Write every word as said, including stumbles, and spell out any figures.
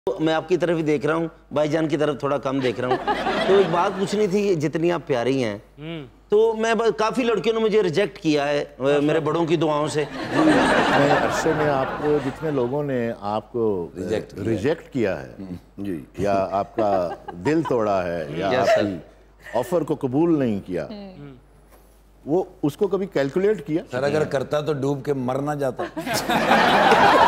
तो मैं आपकी तरफ ही देख रहा हूँ, भाईजान की तरफ थोड़ा कम देख रहा हूँ। तो एक बात पूछनी थी, जितनी आप प्यारी हैं तो मैं काफ़ी लड़कियों ने मुझे रिजेक्ट किया है मेरे बड़ों की दुआओं से। अरसे में आपको जितने लोगों ने आपको रिजेक्ट किया, रिजेक्ट किया है जी, या आपका दिल तोड़ा है या आपकी ऑफर को कबूल नहीं किया, वो उसको कभी कैलकुलेट किया? सर अगर करता तो डूब के मर ना जाता।